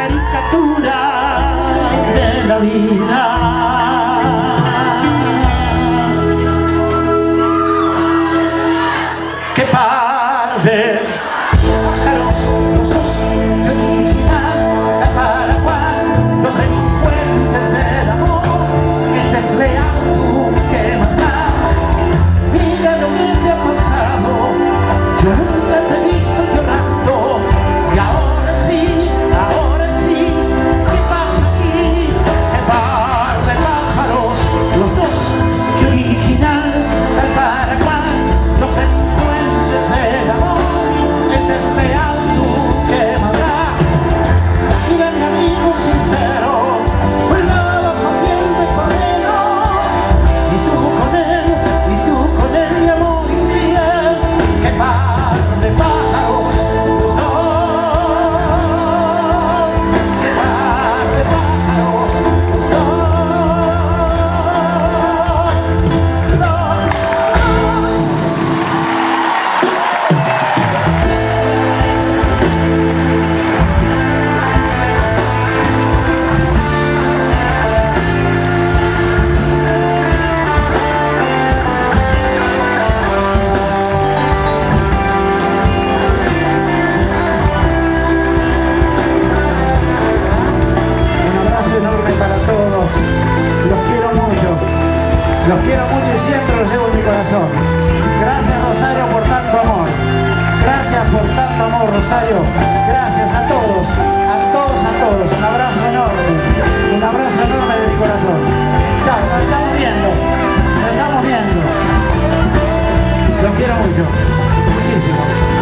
caricatura de la vida. ¡Qué par de pájaros los dos de original! Para cual los delincuentes del amor, el desleal tú, ¿qué más da? Mira lo que te ha pasado, yo nunca te he visto llorando, y ahora sí, ¿qué pasa aquí? El par de pájaros, los dos, que original, tal para cual, los delincuentes del amor, el desleal tú, ¿qué más da? Mira mi amigo sincero, un lobo cogiendo el cordero, y tú con él, mi amor infiel. ¡Qué par de pájaros los dos! ¡Qué par de pájaros los dos! Un abrazo enorme para todos, los quiero mucho y siempre los llevo en mi corazón. Gracias, Rosario, por tanto amor. Gracias por tanto amor, Rosario. Gracias a todos. Un abrazo enorme de mi corazón. Chao, nos estamos viendo. Los quiero mucho, muchísimo.